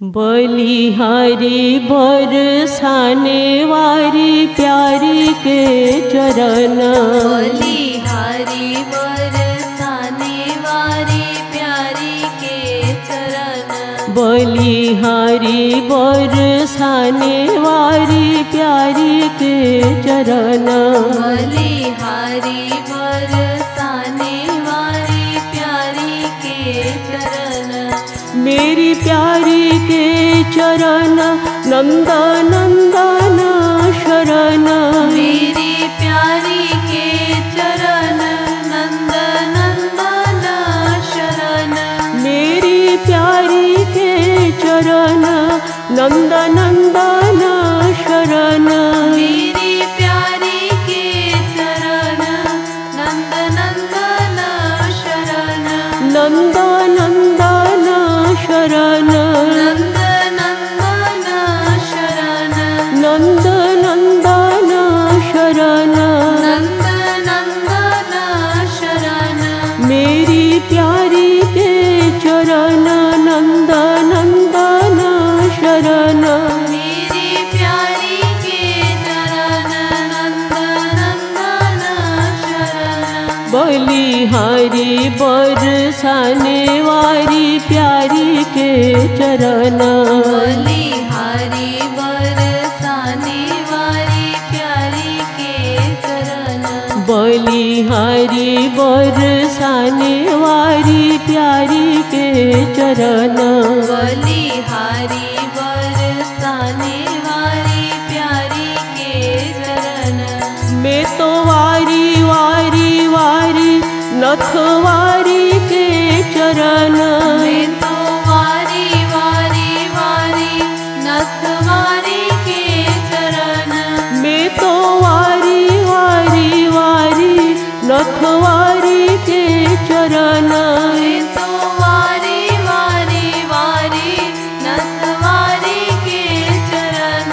बलिहारी बरसाने वारी प्यारी के चरण। बलिहारी बरसाने वारी प्यारी के चरण। बलिहारी बरसाने वारी प्यारी के चरण। बलिहारी बरसाने वारी प्यारी के चरण। मेरी प्यारी के चरण नंद नंदन शरण। मेरी प्यारी के चरण नंद नंदन शरण। मेरी प्यारी के चरण नंद नंदन शरण। मेरी प्यारी के चरण नंद नंदन शरण। नंद नंदन शरण। नंद नंदन शरण। नंद नंदन शरण। नंद नंदन शरण। मेरी प्यारी के चरण नंद नंदन शरण। मेरी प्यारी के चरण नंद नंदन शरण। बलिहारी बरसाने वारी प्यारी के चरण। बलिहारी बरसाने वारी प्यारी के चरण। बलिहारी बरसाने वारी प्यारी के चरण। बलिहारी बरसाने वारी प्यारी के चरण। मैं तो वारी वारी वारी नथवारी के चरण। मैं तो वारी वारी वारी नथवारी के चरण। मैं तो वारी वारी वारी नथवारी के चरण। मैं तो वारी वारी वारी नथवारी के चरण।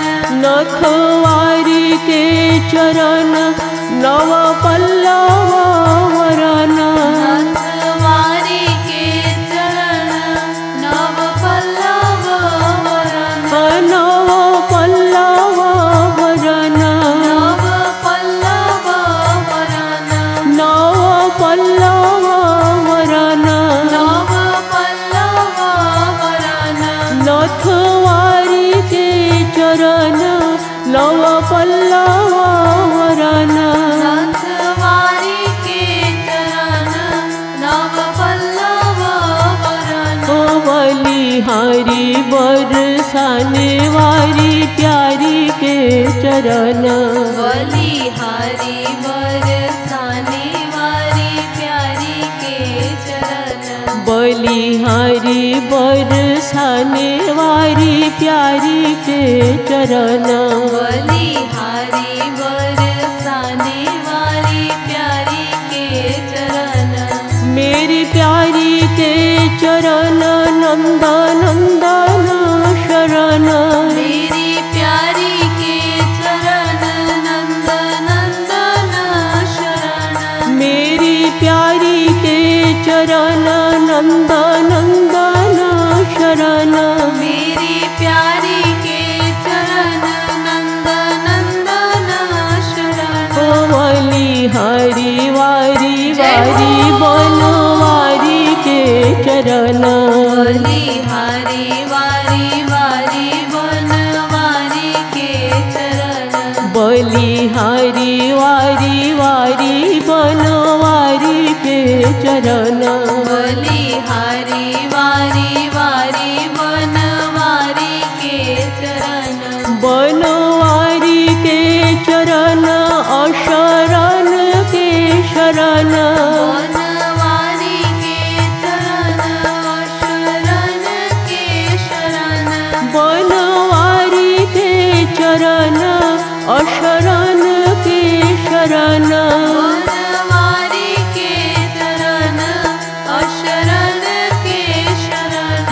नथवारी के चरण नव पल्लव वरण। नथवारी के चरण नव पल्लव वरण। नव पल्लव वरण। नव पल्लव वरण। नव पल्लव वरण। नव पल्लव वरण। नथवारी के चरण नव पल्लव वरण। नथवारी के चरण नव पल्लव वरण। बलिहारी बरसाने वारी प्यारी के चरण। बलिहारी बरसाने वारी प्यारी के चरण। बलिहारी बरसाने वारी प्यारी के चरण। बलिहारी बरसाने वारी प्यारी के चरण। मेरी प्यारी के चरण नंद नंदन शरण। मेरी प्यारी के चरण नंद नंदन शरण। मेरी प्यारी के चरण नंद नंदन शरण। मेरी प्यारी के चरण नंद नंदन शरण। बलिहारी वारी वारी बनवारी के चरण। बलिहारी वारी वारी बनवारी के चरण। बलिहारी वारी वारी बनवारी के चरण। बलिहारी वारी वारी बनवारी के चरण। बनवारी के चरण अशरण के शरण। बनवारी के चरण शरण के शरण। बनवारी के चरण अशरण के शरण। बनवारी के चरण अशरण के शरण।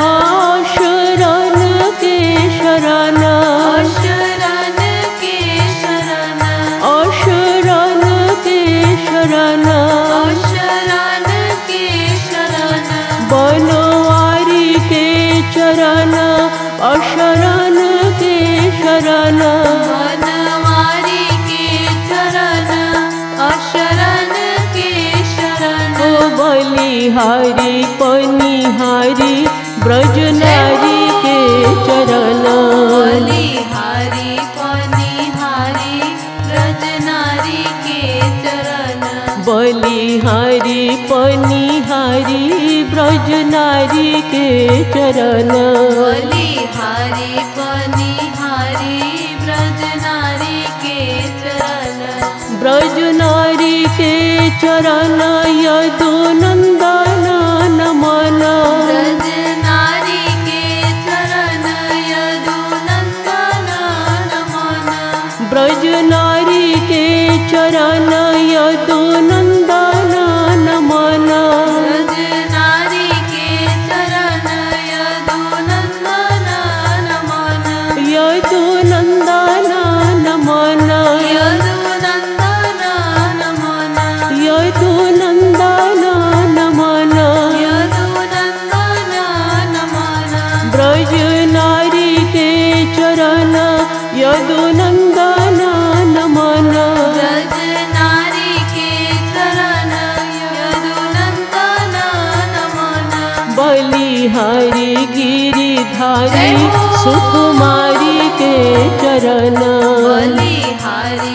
शरण के शरण। अशरण के शरण। अशरण के शरण। अशरण के शरण। बनवारी के चरण अशरण के शरण बनवारी के चरण अशरण के शरण ओ बलिहारी पनिहारी ब्रज नारी के चरण बलिहारी पनिहारी ब्रज नारी के चरण बलिहारी पनिहारी ब्रज नारी के चरण बलिहारी पनिहारी ब्रज नारी के चरण ब्रज नारी के चरण यदु नंदन नमन ब्रज नारी के चरण यदु नंदन नमन ब्रज नारी के चरण यदु नंदन नमन ब्रज नारी के चरण यदु नंदन नमन यदु नंदन नमन यदु नंदन नमन यदु नंदन नमन यदु नंदन नमन ब्रज नारी के चरण यदु नंदन नमन ब्रज नारी के चरण यदु नंदन नमन बलिहारी गिरिधारी जय हो। सुकुमारी के चरण बलिहारी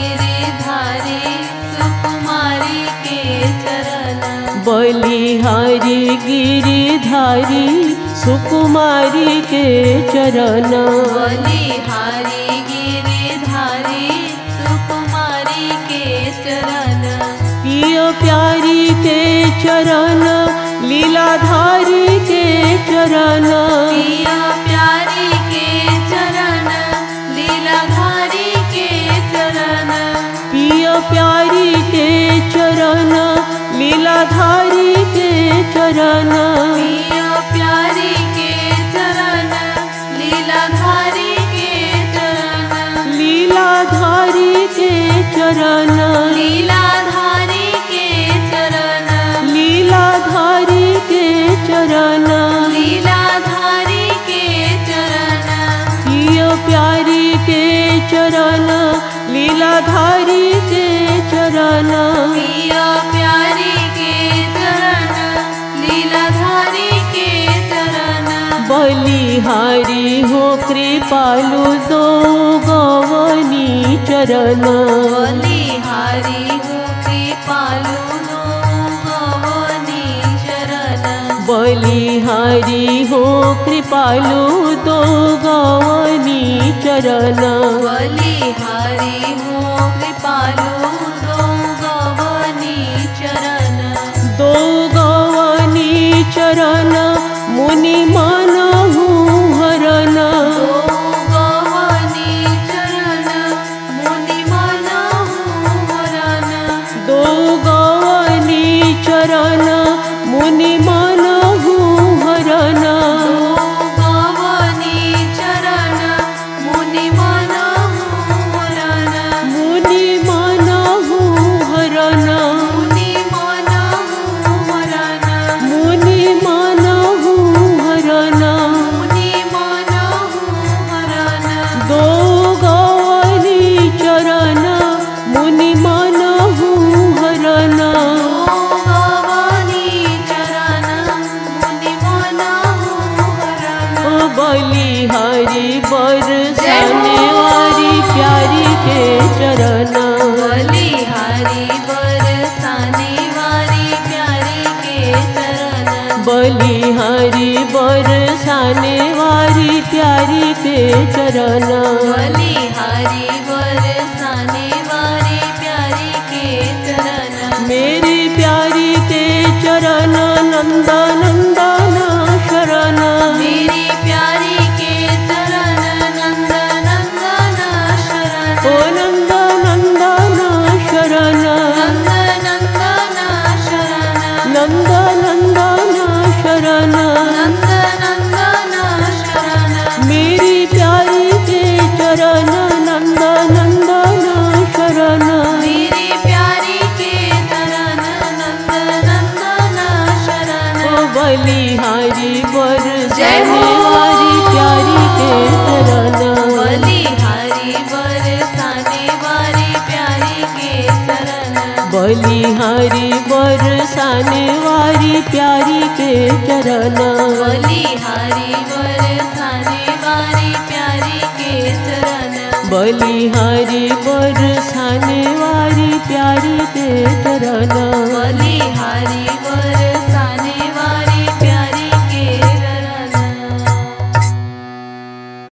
गिरिधारी सुकुमारी के चरण बलिहारी गिरिधारी सुकुमारी के चरण बलिहारी गिरिधारी सुकुमारी के चरण पिय प्यारी के चरण लीलाधारी के चरण पिया प्यारी के चरण लीलाधारी के चरण पिय प्यारी के चरण लीलाधारी के चरण पिया प्यारी के चरण लीलाधारी के चरण लीलाधारी के चरण लीलाधारी के चरण लीलाधारी के चरण लीलाधारी के चरण पिय प्यारी के चरण लीलाधारी के चरण पिया प्यारी के चरण लीलाधारी के चरण बलिहारी हो कृपालु दो गवनी चरण बलिहारी हो कृपालु नो गवनी चरण बलिहारी हो कृपालु दो गवनी चरण बलिहारी हो कृपालु दो गवनी चरण दो गवनी चरण मुनि मानहु हरण दो गवनी चरण मुनि मनहु हरण दो गवनी चरण मुनि मानहु हरण दो गवनी चरण मुनि मनहु हरण मुनि मानहु हरण मुनि मनहु हरण मुनि मानहु हरण मुनि मनहु हरण दो गवनी चरण मुनि मानहु हरण गवनी चरण मुनि मनहु हरण ओ बलिहारी बरसाने वारी प्यारी के चरण बलिहारी बरसाने वारी प्यारी के चरण बलिहारी बरसाने वारी प्यारी के चरण बलिहारी बरसाने वारी प्यारी के चरण मेरी प्यारी के चरण नंद नंदन शरण मेरी प्यारी के चरण नंद नंदन शरण ओ नंद नंदन शरण नंद नंदन शरण नंद नंदन शरण नंद नंदन शरण मेरी प्यारी के चरण नंद नंदन शरण मेरी प्यारी के चरण नंद नंदन शरण ओ बलिहारी जय हो। बरसाने वारी प्यारी बलिहारी बरसाने वाली प्यारी के चरण, बलिहारी बरसाने वाली प्यारी के चरण, बलिहारी बरसाने वाली प्यारी के चरण, बलिहारी